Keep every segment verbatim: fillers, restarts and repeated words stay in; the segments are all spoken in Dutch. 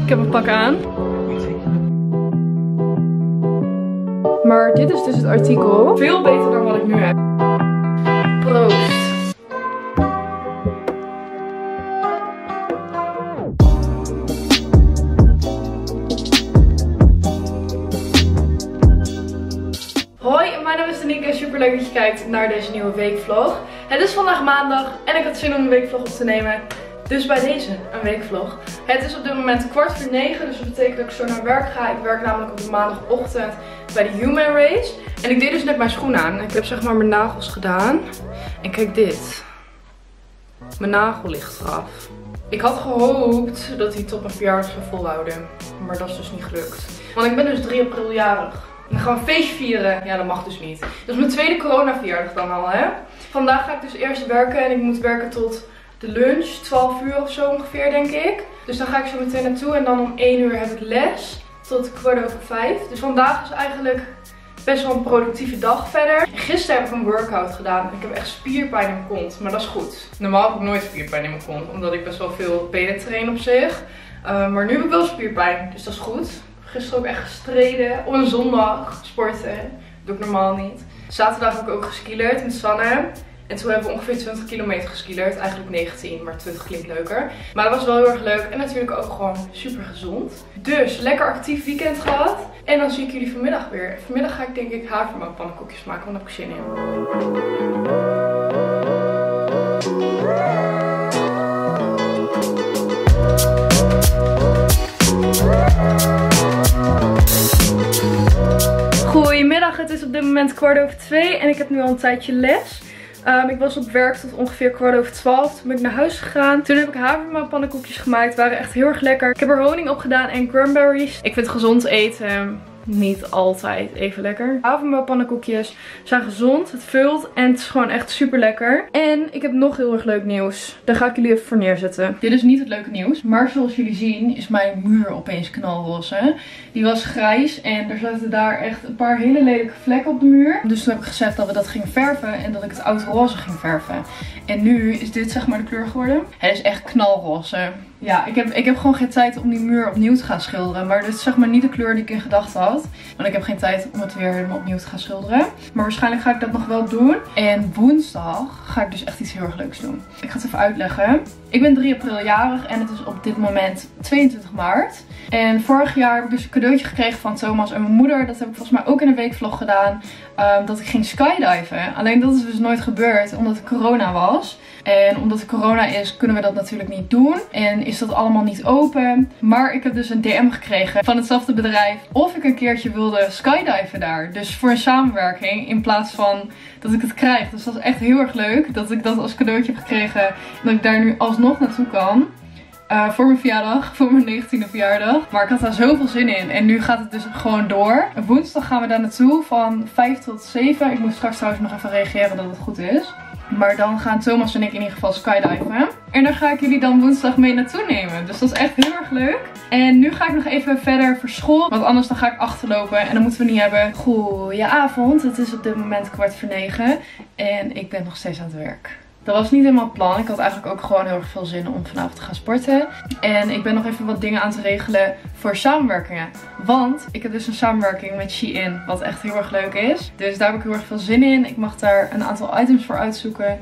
Ik heb een pak aan. Maar dit is dus het artikel. Veel beter dan wat ik nu heb. Proost. Hoi, mijn naam is Danica. Super leuk dat je kijkt naar deze nieuwe weekvlog. Het is vandaag maandag en ik had zin om een weekvlog op te nemen. Dus bij deze een weekvlog. Het is op dit moment kwart voor negen, dus dat betekent dat ik zo naar werk ga. Ik werk namelijk op de maandagochtend bij de Human Race. En ik deed dus net mijn schoenen aan. Ik heb zeg maar mijn nagels gedaan. En kijk dit. Mijn nagel ligt eraf. Ik had gehoopt dat hij tot mijn verjaardag zou volhouden. Maar dat is dus niet gelukt. Want ik ben dus drie april jarig. Dan gaan we een feestje vieren. Ja, dat mag dus niet. Dat is mijn tweede corona-verjaardag dan al, hè. Vandaag ga ik dus eerst werken en ik moet werken tot de lunch. twaalf uur of zo ongeveer, denk ik. Dus dan ga ik zo meteen naartoe en dan om één uur heb ik les. Tot kwart over vijf. Dus vandaag is eigenlijk best wel een productieve dag verder. Gisteren heb ik een workout gedaan. Ik heb echt spierpijn in mijn kont. Maar dat is goed. Normaal heb ik nooit spierpijn in mijn kont. Omdat ik best wel veel benen train op zich. Uh, maar nu heb ik wel spierpijn. Dus dat is goed. Gisteren ook echt gestreden. Op een zondag sporten. Dat doe ik normaal niet. Zaterdag heb ik ook geskielerd met Sanne. En toen hebben we ongeveer twintig kilometer geskielerd. Eigenlijk negentien, maar twintig klinkt leuker. Maar dat was wel heel erg leuk. En natuurlijk ook gewoon super gezond. Dus lekker actief weekend gehad. En dan zie ik jullie vanmiddag weer. Vanmiddag ga ik denk ik havermoutpannenkoekjes maken. Want daar heb ik zin in. Goedemiddag, het is op dit moment kwart over twee en ik heb nu al een tijdje les. Um, ik was op werk tot ongeveer kwart over twaalf. Toen ben ik naar huis gegaan. Toen heb ik havermoutpannenkoekjes gemaakt. Waren echt heel erg lekker. Ik heb er honing op gedaan en cranberries. Ik vind gezond eten niet altijd even lekker. Havermoutpannenkoekjes zijn gezond. Het vult en het is gewoon echt super lekker. En ik heb nog heel erg leuk nieuws. Daar ga ik jullie even voor neerzetten. Dit is niet het leuke nieuws. Maar zoals jullie zien is mijn muur opeens knalroze. Die was grijs en er zaten daar echt een paar hele lelijke vlekken op de muur. Dus toen heb ik gezegd dat we dat gingen verven en dat ik het oud roze ging verven. En nu is dit zeg maar de kleur geworden. Het is echt knalroze. Ja, ik heb, ik heb gewoon geen tijd om die muur opnieuw te gaan schilderen. Maar dit is zeg maar niet de kleur die ik in gedachten had. Want ik heb geen tijd om het weer helemaal opnieuw te gaan schilderen. Maar waarschijnlijk ga ik dat nog wel doen. En woensdag ga ik dus echt iets heel erg leuks doen. Ik ga het even uitleggen. Ik ben drie april jarig en het is op dit moment tweeëntwintig maart. En vorig jaar heb ik dus een cadeautje gekregen van Thomas en mijn moeder. Dat heb ik volgens mij ook in een weekvlog gedaan. Um, dat ik ging skydiven. Alleen dat is dus nooit gebeurd omdat het corona was. En omdat het corona is kunnen we dat natuurlijk niet doen. En is dat allemaal niet open. Maar ik heb dus een D M gekregen van hetzelfde bedrijf. Of ik een keertje wilde skydiven daar. Dus voor een samenwerking in plaats van dat ik het krijg. Dus dat is echt heel erg leuk. Dat ik dat als cadeautje heb gekregen. En dat ik daar nu alsnog naartoe kan. Uh, voor mijn verjaardag, voor mijn negentiende verjaardag. Maar ik had daar zoveel zin in. En nu gaat het dus gewoon door. Woensdag gaan we daar naartoe van vijf tot zeven. Ik moet straks trouwens nog even reageren dat het goed is. Maar dan gaan Thomas en ik in ieder geval skydiven. En daar ga ik jullie dan woensdag mee naartoe nemen. Dus dat is echt heel erg leuk. En nu ga ik nog even verder voor school. Want anders dan ga ik achterlopen. En dat moeten we niet hebben. Goedenavond. Het is op dit moment kwart voor negen. En ik ben nog steeds aan het werk. Dat was niet helemaal het plan. Ik had eigenlijk ook gewoon heel erg veel zin om vanavond te gaan sporten. En ik ben nog even wat dingen aan te regelen voor samenwerkingen. Want ik heb dus een samenwerking met Shein. Wat echt heel erg leuk is. Dus daar heb ik heel erg veel zin in. Ik mag daar een aantal items voor uitzoeken.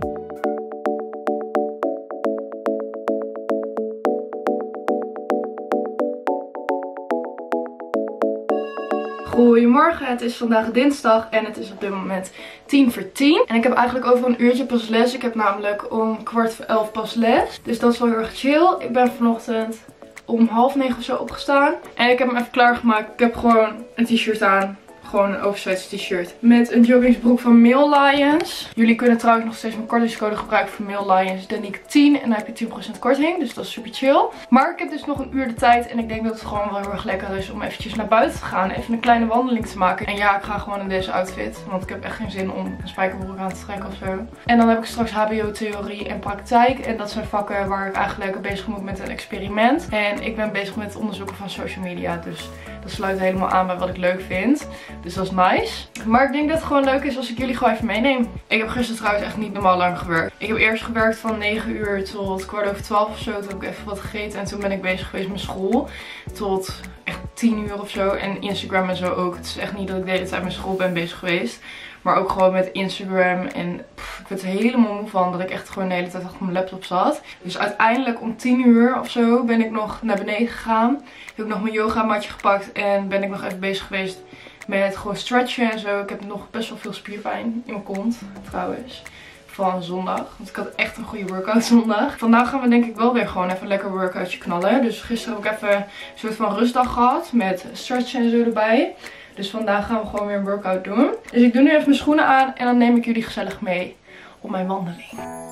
Goedemorgen, het is vandaag dinsdag en het is op dit moment tien voor tien. En ik heb eigenlijk over een uurtje pas les. Ik heb namelijk om kwart voor elf pas les. Dus dat is wel heel erg chill. Ik ben vanochtend om half negen of zo opgestaan. En ik heb hem even klaargemaakt. Ik heb gewoon een t-shirt aan. Gewoon een oversized t-shirt met een joggingsbroek van Mail Lions. Jullie kunnen trouwens nog steeds mijn kortingscode gebruiken voor Mail Lions Danica tien. En dan heb je tien procent korting. Dus dat is super chill. Maar ik heb dus nog een uur de tijd. En ik denk dat het gewoon wel heel erg lekker is om eventjes naar buiten te gaan. Even een kleine wandeling te maken. En ja, ik ga gewoon in deze outfit. Want ik heb echt geen zin om een spijkerbroek aan te trekken of zo. En dan heb ik straks H B O theorie en praktijk. En dat zijn vakken waar ik eigenlijk bezig moet met een experiment. En ik ben bezig met het onderzoeken van social media. Dus dat sluit helemaal aan bij wat ik leuk vind. Dus dat is nice. Maar ik denk dat het gewoon leuk is als ik jullie gewoon even meeneem. Ik heb gisteren trouwens echt niet normaal lang gewerkt. Ik heb eerst gewerkt van negen uur tot kwart over twaalf of zo. Toen heb ik even wat gegeten. En toen ben ik bezig geweest met school. Tot echt tien uur of zo. En Instagram en zo ook. Het is echt niet dat ik de hele tijd met school ben bezig geweest. Maar ook gewoon met Instagram. En pff, ik werd er helemaal moe van dat ik echt gewoon de hele tijd achter mijn laptop zat. Dus uiteindelijk om tien uur of zo ben ik nog naar beneden gegaan. Heb ik nog mijn yoga matje gepakt. En ben ik nog even bezig geweest met gewoon stretchen en zo. Ik heb nog best wel veel spierpijn in mijn kont trouwens. Van zondag. Want ik had echt een goede workout zondag. Vandaag gaan we denk ik wel weer gewoon even een lekker workoutje knallen. Dus gisteren heb ik even een soort van rustdag gehad. Met stretchen en zo erbij. Dus vandaag gaan we gewoon weer een workout doen. Dus ik doe nu even mijn schoenen aan. En dan neem ik jullie gezellig mee op mijn wandeling.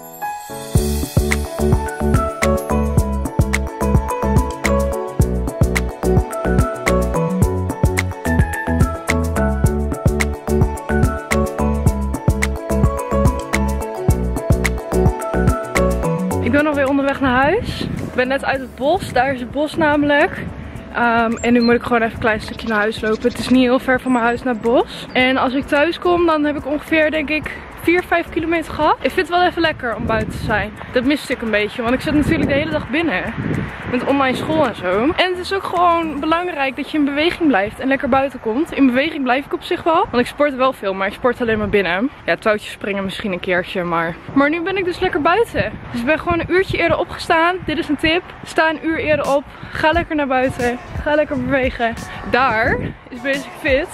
Ik ben alweer onderweg naar huis. Ik ben net uit het bos. Daar is het bos namelijk. Um, en nu moet ik gewoon even een klein stukje naar huis lopen. Het is niet heel ver van mijn huis naar het bos. En als ik thuis kom, dan heb ik ongeveer, denk ik, vier, vijf kilometer gehad. Ik vind het wel even lekker om buiten te zijn. Dat miste ik een beetje, want ik zit natuurlijk de hele dag binnen. Met online school en zo. En het is ook gewoon belangrijk dat je in beweging blijft en lekker buiten komt. In beweging blijf ik op zich wel. Want ik sport wel veel, maar ik sport alleen maar binnen. Ja, touwtjes springen misschien een keertje, maar... Maar nu ben ik dus lekker buiten. Dus ik ben gewoon een uurtje eerder opgestaan. Dit is een tip. Sta een uur eerder op. Ga lekker naar buiten. Ga lekker bewegen. Daar is Basic Fit.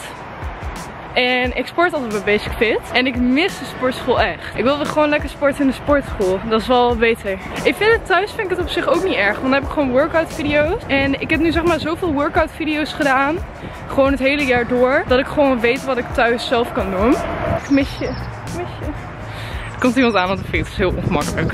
En ik sport altijd bij Basic Fit. En ik mis de sportschool echt. Ik wilde gewoon lekker sporten in de sportschool. Dat is wel beter. Ik vind het thuis vind ik het op zich ook niet erg. Want dan heb ik gewoon workout video's. En ik heb nu zeg maar zoveel workout video's gedaan. Gewoon het hele jaar door. Dat ik gewoon weet wat ik thuis zelf kan doen. Ik mis je. Ik mis je. Er komt iemand aan op de fiets. Dat is heel ongemakkelijk.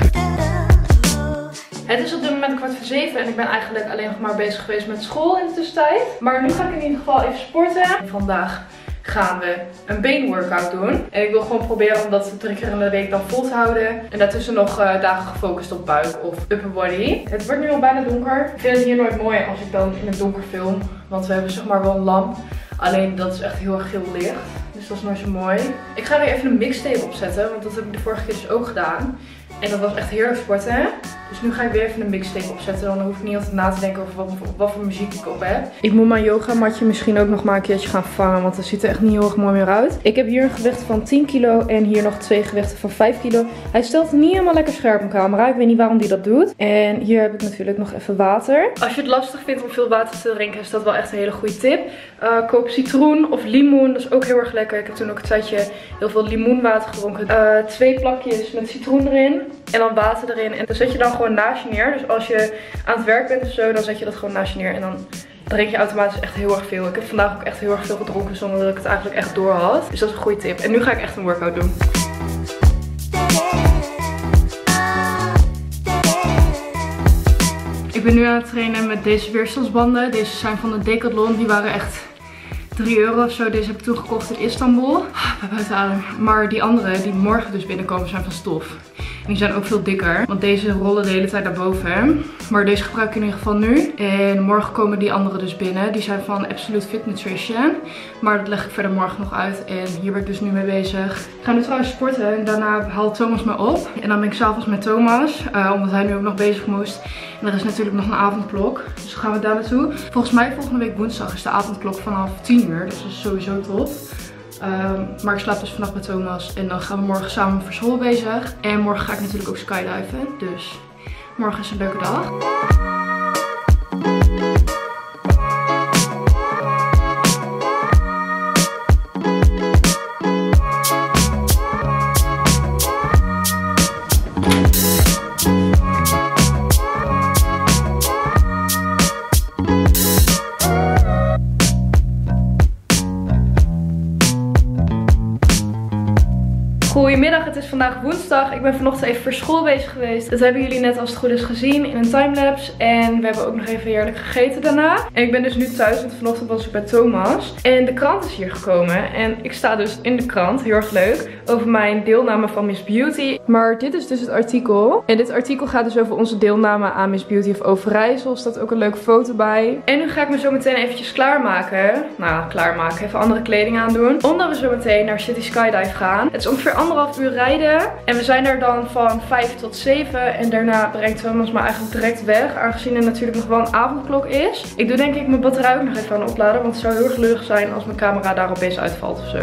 Het is op dit moment kwart voor zeven en ik ben eigenlijk alleen nog maar bezig geweest met school in de tussentijd. Maar nu ga ik in ieder geval even sporten. Vandaag gaan we een beenworkout doen. En ik wil gewoon proberen om dat drie keer in de week dan vol te houden. En daartussen nog uh, dagen gefocust op buik of upper body. Het wordt nu al bijna donker. Ik vind het hier nooit mooi als ik dan in het donker film. Want we hebben zeg maar wel een lamp. Alleen dat is echt heel erg geel licht. Dus dat is nooit zo mooi. Ik ga er even een mixtape op zetten. Want dat heb ik de vorige keer dus ook gedaan. En dat was echt heerlijk sporten. Dus nu ga ik weer even een mixtape opzetten. Dan hoef ik niet altijd na te denken over wat, wat voor muziek ik op heb. Ik moet mijn yogamatje misschien ook nog maar een keertje gaan vervangen. Want het ziet er echt niet heel erg mooi meer uit. Ik heb hier een gewicht van tien kilo. En hier nog twee gewichten van vijf kilo. Hij stelt niet helemaal lekker scherp op camera. Ik weet niet waarom hij dat doet. En hier heb ik natuurlijk nog even water. Als je het lastig vindt om veel water te drinken, is dat wel echt een hele goede tip. Uh, koop citroen of limoen. Dat is ook heel erg lekker. Ik heb toen ook een tijdje heel veel limoenwater gedronken. Uh, twee plakjes met citroen erin. En dan water erin. En dan zet je dan gewoon naast je neer. Dus als je aan het werk bent of zo, dan zet je dat gewoon naast je neer. En dan drink je automatisch echt heel erg veel. Ik heb vandaag ook echt heel erg veel gedronken zonder dat ik het eigenlijk echt door had. Dus dat is een goede tip. En nu ga ik echt een workout doen. Ik ben nu aan het trainen met deze weerstandsbanden. Deze zijn van de Decathlon. Die waren echt drie euro of zo. Deze heb ik toen gekocht in Istanbul. Ah, bij buiten adem. Maar die andere, die morgen dus binnenkomen, zijn van stof. En die zijn ook veel dikker. Want deze rollen de hele tijd naar boven. Maar deze gebruik ik in ieder geval nu. En morgen komen die andere dus binnen. Die zijn van Absolute Fit Nutrition. Maar dat leg ik verder morgen nog uit. En hier ben ik dus nu mee bezig. Ik ga nu trouwens sporten. En daarna haalt Thomas me op. En dan ben ik s'avonds met Thomas. Uh, omdat hij nu ook nog bezig moest. En er is natuurlijk nog een avondklok. Dus dan gaan we daar naartoe. Volgens mij volgende week woensdag is de avondklok vanaf tien uur. Dus dat is sowieso top. Um, maar ik slaap dus vannacht met Thomas. En dan gaan we morgen samen voor school bezig. En morgen ga ik natuurlijk ook skydiven. Dus morgen is een leuke dag. Goedemiddag, het is vandaag woensdag. Ik ben vanochtend even voor school bezig geweest. Dat hebben jullie net als het goed is gezien in een timelapse. En we hebben ook nog even heerlijk gegeten daarna. En ik ben dus nu thuis, want vanochtend was ik bij Thomas. En de krant is hier gekomen. En ik sta dus in de krant, heel erg leuk, over mijn deelname van Miss Beauty. Maar dit is dus het artikel. En dit artikel gaat dus over onze deelname aan Miss Beauty of Overijssel. Er staat ook een leuke foto bij. En nu ga ik me zo meteen eventjes klaarmaken. Nou, klaarmaken. Even andere kleding aandoen. Omdat we zo meteen naar City Skydive gaan. Het is ongeveer anderhalf uur rijden. En we zijn er dan van vijf tot zeven. En daarna brengt Thomas me eigenlijk direct weg. Aangezien er natuurlijk nog wel een avondklok is. Ik doe denk ik mijn batterij ook nog even aan opladen. Want het zou heel erg leurig zijn als mijn camera daar opeens uitvalt of zo.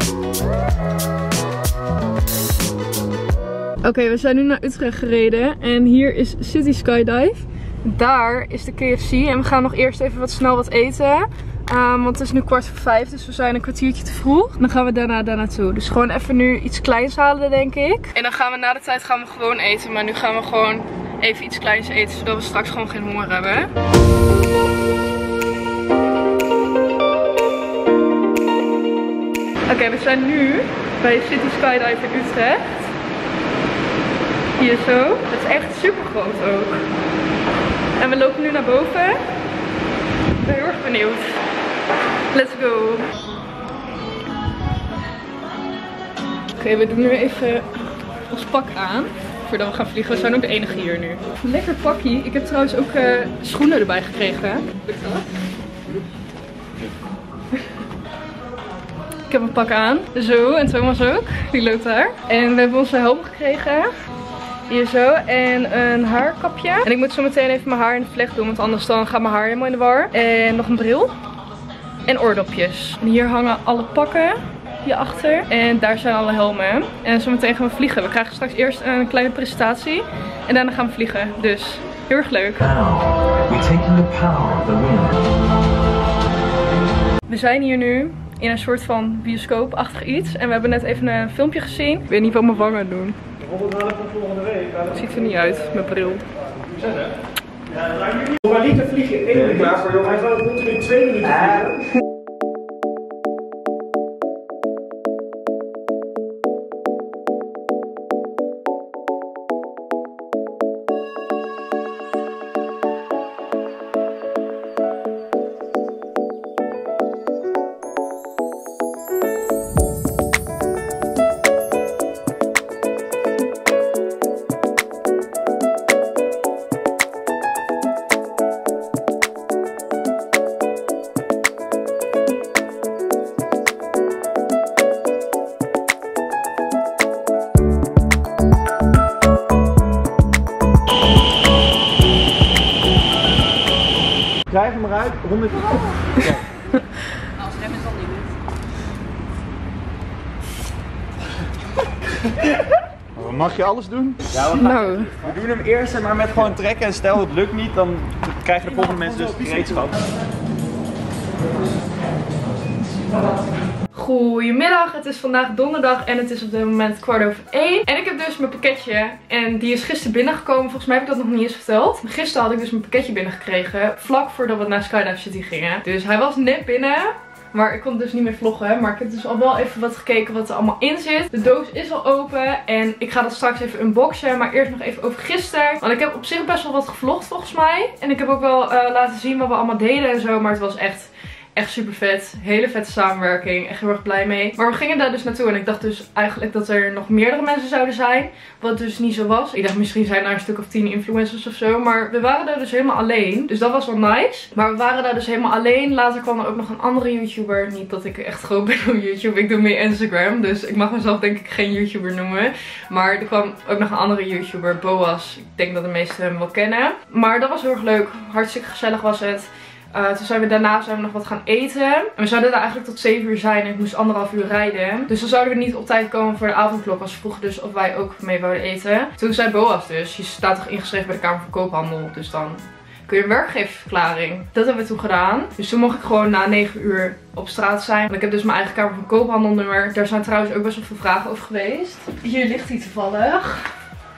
Oké, okay, we zijn nu naar Utrecht gereden. En hier is City Skydive. Daar is de K F C. En we gaan nog eerst even wat snel wat eten. Um, want het is nu kwart voor vijf, dus we zijn een kwartiertje te vroeg. Dan gaan we daarna daar naartoe. Dus gewoon even nu iets kleins halen, denk ik. En dan gaan we na de tijd gaan we gewoon eten. Maar nu gaan we gewoon even iets kleins eten, zodat we straks gewoon geen honger hebben. Oké, okay, we zijn nu bij City Skydive in Utrecht. Hier zo. Het is echt super groot ook. En we lopen nu naar boven. Ik ben heel erg benieuwd. Let's go. Oké, okay, we doen nu even ons pak aan. Voordat we gaan vliegen. We zijn ook de enige hier nu. Lekker pakkie. Ik heb trouwens ook uh, schoenen erbij gekregen. Lukt dat? Ik heb een pak aan. Zo, en Thomas ook. Die loopt daar. En we hebben onze helm gekregen. Hier zo. En een haarkapje. En ik moet zo meteen even mijn haar in de vlecht doen. Want anders dan gaat mijn haar helemaal in de war. En nog een bril. En oordopjes. En hier hangen alle pakken. Hierachter. En daar zijn alle helmen. En zo meteen gaan we vliegen. We krijgen straks eerst een kleine presentatie. En daarna gaan we vliegen. Dus heel erg leuk. We zijn hier nu in een soort van bioscoopachtig iets. En we hebben net even een filmpje gezien. Ik weet niet wat mijn wangen doen. Het ziet er niet uit, mijn bril. Maar niet te vliegen in één minuut. Hij gaat rond in twee minuten vliegen. Krijg hem eruit, honderd. Ja. Als rem is dan niet. Oh, mag je alles doen? Ja, we, nou. we doen hem eerst maar met gewoon trekken en stel het lukt niet, dan krijgen de volgende mensen dus gereedschap. Goedemiddag, het is vandaag donderdag en het is op dit moment kwart over één. En ik heb dus mijn pakketje en die is gisteren binnengekomen. Volgens mij heb ik dat nog niet eens verteld. Gisteren had ik dus mijn pakketje binnengekregen, vlak voordat we naar Skydive City gingen. Dus hij was net binnen. Maar ik kon dus niet meer vloggen. Maar ik heb dus al wel even wat gekeken wat er allemaal in zit. De doos is al open. En ik ga dat straks even unboxen. Maar eerst nog even over gisteren. Want ik heb op zich best wel wat gevlogd volgens mij. En ik heb ook wel uh, laten zien wat we allemaal deden en zo. Maar het was echt... Echt super vet. Hele vette samenwerking. Echt heel erg blij mee. Maar we gingen daar dus naartoe. En ik dacht dus eigenlijk dat er nog meerdere mensen zouden zijn. Wat dus niet zo was. Ik dacht misschien zijn er een stuk of tien influencers of zo. Maar we waren daar dus helemaal alleen. Dus dat was wel nice. Maar we waren daar dus helemaal alleen. Later kwam er ook nog een andere YouTuber. Niet dat ik echt groot ben op YouTube. Ik doe meer Instagram. Dus ik mag mezelf denk ik geen YouTuber noemen. Maar er kwam ook nog een andere YouTuber. Boas. Ik denk dat de meesten hem wel kennen. Maar dat was heel erg leuk. Hartstikke gezellig was het. Uh, toen zijn we daarna zijn we nog wat gaan eten. En we zouden daar eigenlijk tot zeven uur zijn. En ik moest anderhalf uur rijden. Dus dan zouden we niet op tijd komen voor de avondklok. Als ze vroegen dus of wij ook mee wouden eten. Toen zei Boas dus. Je staat toch ingeschreven bij de Kamer van Koophandel. Dus dan kun je een werkgeversverklaring. Dat hebben we toen gedaan. Dus toen mocht ik gewoon na negen uur op straat zijn. Want ik heb dus mijn eigen Kamer van Koophandel nummer. Daar zijn trouwens ook best wel veel vragen over geweest. Hier ligt hij toevallig.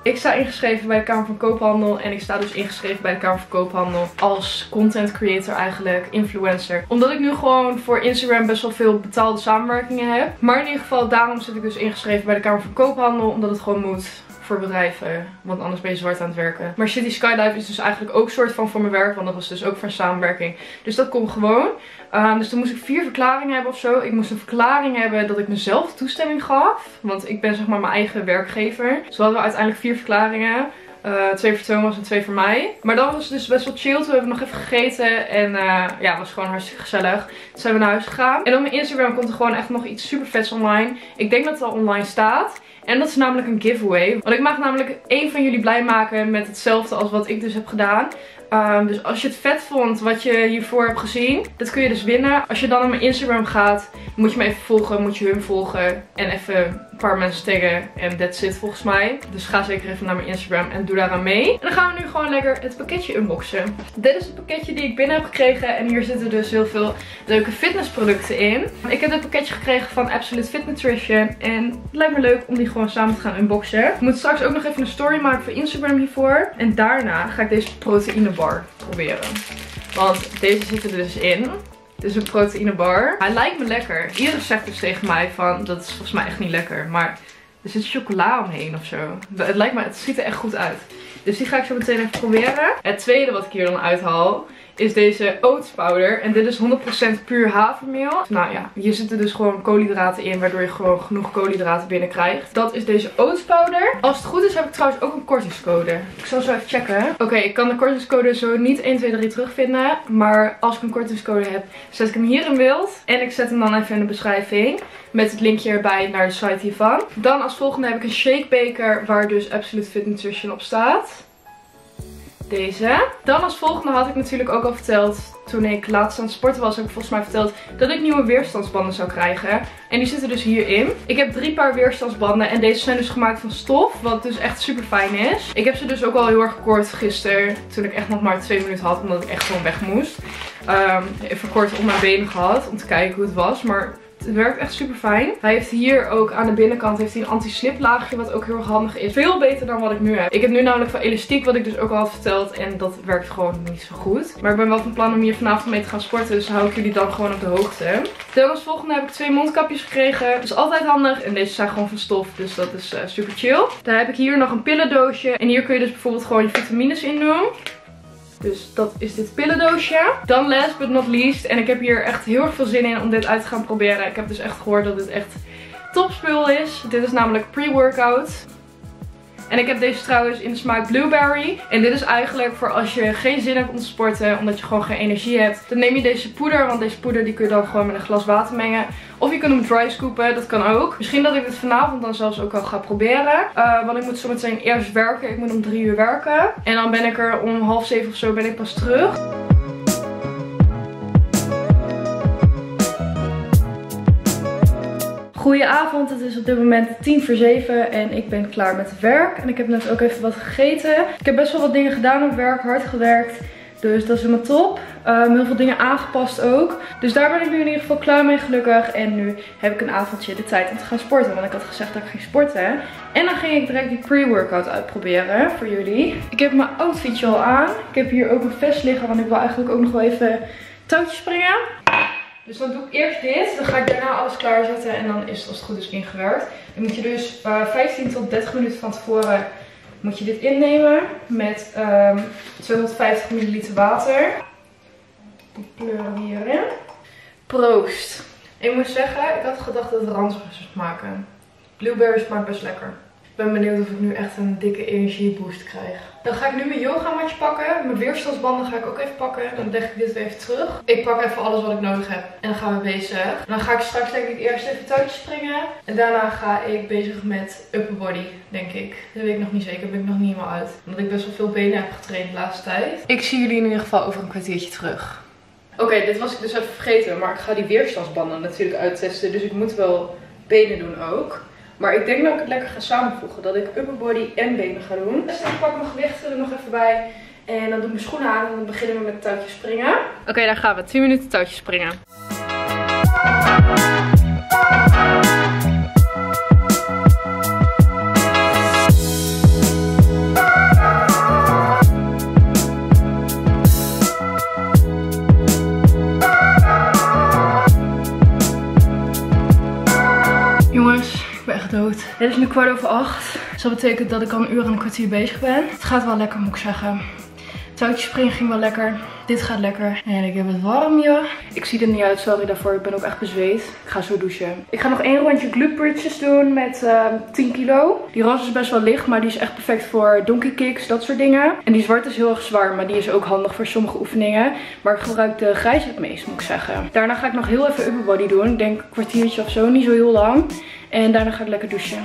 Ik sta ingeschreven bij de Kamer van Koophandel. En ik sta dus ingeschreven bij de Kamer van Koophandel als content creator eigenlijk, influencer. Omdat ik nu gewoon voor Instagram best wel veel betaalde samenwerkingen heb. Maar in ieder geval, daarom zit ik dus ingeschreven bij de Kamer van Koophandel. Omdat het gewoon moet voor bedrijven, want anders ben je zwart aan het werken. Maar City Skydive is dus eigenlijk ook soort van voor mijn werk, want dat was dus ook voor een samenwerking. Dus dat komt gewoon. Um, dus toen moest ik vier verklaringen hebben of zo. Ik moest een verklaring hebben dat ik mezelf toestemming gaf, want ik ben zeg maar mijn eigen werkgever. Dus we hadden uiteindelijk vier verklaringen. Uh, twee voor Thomas en twee voor mij. Maar dat was dus best wel chill. Toen hebben we nog even gegeten. En uh, ja, het was gewoon hartstikke gezellig. Toen zijn we naar huis gegaan. En op mijn Instagram komt er gewoon echt nog iets super vets online. Ik denk dat het al online staat. En dat is namelijk een giveaway. Want ik mag namelijk één van jullie blij maken met hetzelfde als wat ik dus heb gedaan. Um, dus als je het vet vond wat je hiervoor hebt gezien, dat kun je dus winnen. Als je dan naar mijn Instagram gaat, moet je me even volgen, moet je hun volgen en even een paar mensen taggen. En that's it volgens mij. Dus ga zeker even naar mijn Instagram en doe daaraan mee. En dan gaan we nu gewoon lekker het pakketje unboxen. Dit is het pakketje die ik binnen heb gekregen. En hier zitten dus heel veel leuke fitnessproducten in. Ik heb dit pakketje gekregen van Absolute Fit Nutrition. En het lijkt me leuk om die gewoon samen te gaan unboxen. Ik moet straks ook nog even een story maken voor Instagram hiervoor. En daarna ga ik deze proteïnebar proberen. Want deze zit er dus in. Het is een proteïnebar. Hij lijkt me lekker. Iedereen zegt dus tegen mij van, dat is volgens mij echt niet lekker. Maar er zit chocola omheen of zo. Het lijkt me, het ziet er echt goed uit. Dus die ga ik zo meteen even proberen. Het tweede wat ik hier dan uithaal is deze oats powder. En dit is honderd procent puur havermeel. Nou ja, hier zitten dus gewoon koolhydraten in, waardoor je gewoon genoeg koolhydraten binnenkrijgt. Dat is deze oats powder. Als het goed is heb ik trouwens ook een kortingscode. Ik zal zo even checken. Oké, okay, ik kan de kortingscode zo niet één, twee, drie terugvinden. Maar als ik een kortingscode heb, zet ik hem hier in beeld. En ik zet hem dan even in de beschrijving. Met het linkje erbij naar de site hiervan. Dan als volgende heb ik een shakebeker waar dus Absolute Fit Nutrition op staat. Deze. Dan als volgende had ik natuurlijk ook al verteld, toen ik laatst aan het sporten was, heb ik volgens mij verteld dat ik nieuwe weerstandsbanden zou krijgen. En die zitten dus hierin. Ik heb drie paar weerstandsbanden en deze zijn dus gemaakt van stof, wat dus echt super fijn is. Ik heb ze dus ook al heel erg kort gisteren, toen ik echt nog maar twee minuten had, omdat ik echt gewoon weg moest. Um, even kort op mijn benen gehad, om te kijken hoe het was, maar het werkt echt super fijn. Hij heeft hier ook aan de binnenkant heeft hij een anti-slip laagje, wat ook heel erg handig is. Veel beter dan wat ik nu heb. Ik heb nu namelijk van elastiek, wat ik dus ook al had verteld. En dat werkt gewoon niet zo goed. Maar ik ben wel van plan om hier vanavond mee te gaan sporten. Dus hou ik jullie dan gewoon op de hoogte. Dan als volgende heb ik twee mondkapjes gekregen. Dat is altijd handig. En deze zijn gewoon van stof. Dus dat is uh, super chill. Dan heb ik hier nog een pillendoosje. En hier kun je dus bijvoorbeeld gewoon je vitamines in doen. Dus dat is dit pillendoosje. Dan last but not least. En ik heb hier echt heel erg veel zin in om dit uit te gaan proberen. Ik heb dus echt gehoord dat dit echt topspul is. Dit is namelijk pre-workout. En ik heb deze trouwens in de smaak blueberry. En dit is eigenlijk voor als je geen zin hebt om te sporten, omdat je gewoon geen energie hebt. Dan neem je deze poeder, want deze poeder die kun je dan gewoon met een glas water mengen. Of je kunt hem dry scoopen, dat kan ook. Misschien dat ik dit vanavond dan zelfs ook al ga proberen. Uh, want ik moet zo meteen eerst werken. Ik moet om drie uur werken. En dan ben ik er om half zeven of zo ben ik pas terug. Goedenavond, het is op dit moment tien voor zeven en ik ben klaar met het werk. En ik heb net ook even wat gegeten. Ik heb best wel wat dingen gedaan op werk, hard gewerkt. Dus dat is helemaal top. Um, heel veel dingen aangepast ook. Dus daar ben ik nu in ieder geval klaar mee, gelukkig. En nu heb ik een avondje de tijd om te gaan sporten. Want ik had gezegd dat ik ging sporten. En dan ging ik direct die pre-workout uitproberen voor jullie. Ik heb mijn outfitje al aan. Ik heb hier ook een vest liggen, want ik wil eigenlijk ook nog wel even touwtjes springen. Dus dan doe ik eerst dit. Dan ga ik daarna alles klaarzetten. En dan is het als het goed is ingewerkt. Dan moet je dus uh, vijftien tot dertig minuten van tevoren moet je dit innemen. Met um, tweehonderdvijftig milliliter water. Die pleuren we hierin. Proost. En ik moet zeggen, ik had gedacht dat het ranzig zou smaken. Blueberry smaakt best lekker. Ik ben benieuwd of ik nu echt een dikke energieboost krijg. Dan ga ik nu mijn yogamatje pakken. Mijn weerstandsbanden ga ik ook even pakken. Dan leg ik dit weer even terug. Ik pak even alles wat ik nodig heb. En dan gaan we bezig. En dan ga ik straks denk ik eerst even touwtjes springen. En daarna ga ik bezig met upper body, denk ik. Dat weet ik nog niet zeker. Dat ben ik nog niet helemaal uit. Omdat ik best wel veel benen heb getraind de laatste tijd. Ik zie jullie in ieder geval over een kwartiertje terug. Oké, okay, dit was ik dus even vergeten. Maar ik ga die weerstandsbanden natuurlijk uittesten. Dus ik moet wel benen doen ook. Maar ik denk dat ik het lekker ga samenvoegen. Dat ik upper body en benen ga doen. Dus dan pak ik mijn gewichten er nog even bij. En dan doe ik mijn schoenen aan. En dan beginnen we met touwtjes springen. Oké, okay, daar gaan we. tien minuten touwtjes springen. Het is nu kwart over acht. Dus dat betekent dat ik al een uur en een kwartier bezig ben. Het gaat wel lekker, moet ik zeggen. Touwtje springen ging wel lekker. Dit gaat lekker. En ik heb het warm, ja. Ik zie er niet uit, sorry daarvoor. Ik ben ook echt bezweet. Ik ga zo douchen. Ik ga nog één rondje glute bridges doen met uh, tien kilo. Die ras is best wel licht, maar die is echt perfect voor donkey kicks, dat soort dingen. En die zwart is heel erg zwaar, maar die is ook handig voor sommige oefeningen. Maar ik gebruik de grijze het meest, moet ik zeggen. Daarna ga ik nog heel even upper body doen. Ik denk een kwartiertje of zo, niet zo heel lang. En daarna ga ik lekker douchen.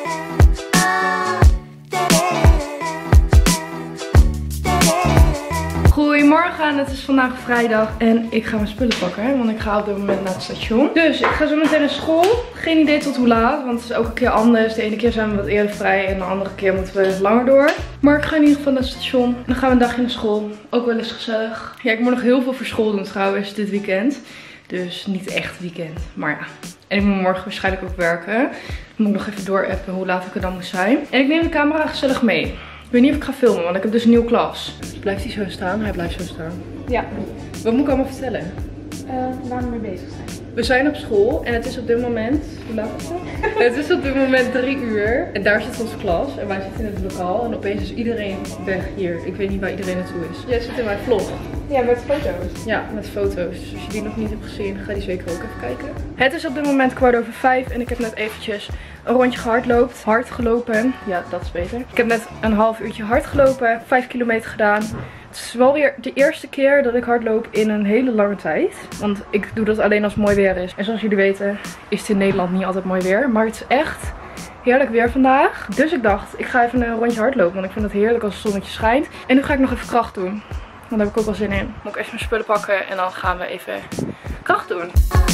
Goedemorgen, het is vandaag vrijdag en ik ga mijn spullen pakken, want ik ga op dit moment naar het station. Dus ik ga zo meteen naar school. Geen idee tot hoe laat, want het is elke keer anders. De ene keer zijn we wat eerder vrij en de andere keer moeten we langer door. Maar ik ga in ieder geval naar het station. Dan gaan we een dagje naar school. Ook wel eens gezellig. Ja, ik moet nog heel veel voor school doen trouwens dit weekend. Dus niet echt weekend, maar ja. En ik moet morgen waarschijnlijk ook werken. Dan moet ik nog even doorappen hoe laat ik er dan moet zijn. En ik neem de camera gezellig mee. Ik weet niet of ik ga filmen, want ik heb dus een nieuw klas. Dus blijft hij zo staan? Hij blijft zo staan. Ja. Wat moet ik allemaal vertellen? Uh, waar we mee bezig zijn. We zijn op school en het is op dit moment... Hoe laat is het? Het is op dit moment drie uur. En daar zit onze klas. En wij zitten in het lokaal. En opeens is iedereen weg hier. Ik weet niet waar iedereen naartoe is. Jij zit in mijn vlog. Ja, met foto's. Ja, met foto's. Dus als je die nog niet hebt gezien, ga die zeker ook even kijken. Het is op dit moment kwart over vijf. En ik heb net eventjes een rondje gehardloopt. Hard gelopen. Ja, dat is beter. Ik heb net een half uurtje hard gelopen. Vijf kilometer gedaan. Het is wel weer de eerste keer dat ik hardloop in een hele lange tijd. Want ik doe dat alleen als het mooi weer is. En zoals jullie weten is het in Nederland niet altijd mooi weer. Maar het is echt heerlijk weer vandaag. Dus ik dacht, ik ga even een rondje hardlopen. Want ik vind het heerlijk als het zonnetje schijnt. En nu ga ik nog even kracht doen. Want daar heb ik ook wel zin in. Moet ik even mijn spullen pakken en dan gaan we even kracht doen.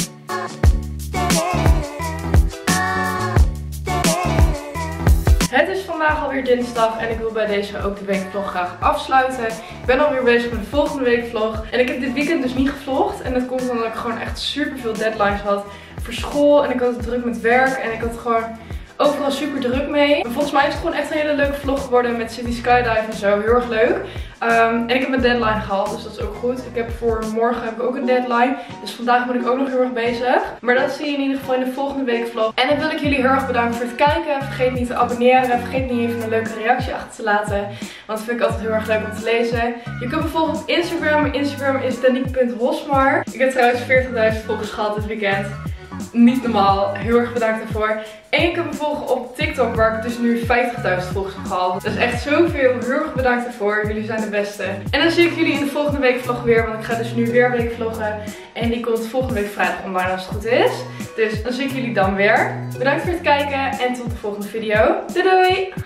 Het is vandaag alweer dinsdag en ik wil bij deze ook de weekvlog graag afsluiten. Ik ben alweer bezig met de volgende weekvlog. En ik heb dit weekend dus niet gevlogd. En dat komt omdat ik gewoon echt super veel deadlines had voor school. En ik had het druk met werk en ik had gewoon overal super druk mee. Maar volgens mij is het gewoon echt een hele leuke vlog geworden met City Skydive en zo. Heel erg leuk. Um, en ik heb mijn deadline gehaald, dus dat is ook goed. Ik heb voor morgen heb ik ook een deadline. Dus vandaag ben ik ook nog heel erg bezig. Maar dat zie je in ieder geval in de volgende weekvlog. En dan wil ik jullie heel erg bedanken voor het kijken. Vergeet niet te abonneren. Vergeet niet even een leuke reactie achter te laten. Want dat vind ik altijd heel erg leuk om te lezen. Je kunt me volgen op Instagram. Mijn Instagram is danique punt hosmar. Ik heb trouwens veertigduizend volgers gehad dit weekend. Niet normaal. Heel erg bedankt daarvoor. En je kunt me volgen op TikTok, waar ik dus nu vijftigduizend volgers heb gehaald. Dat is echt zoveel. Heel erg bedankt daarvoor. Jullie zijn de beste. En dan zie ik jullie in de volgende weekvlog weer. Want ik ga dus nu weer weekvloggen. En die komt volgende week vrijdag online als het goed is. Dus dan zie ik jullie dan weer. Bedankt voor het kijken. En tot de volgende video. Doei doei!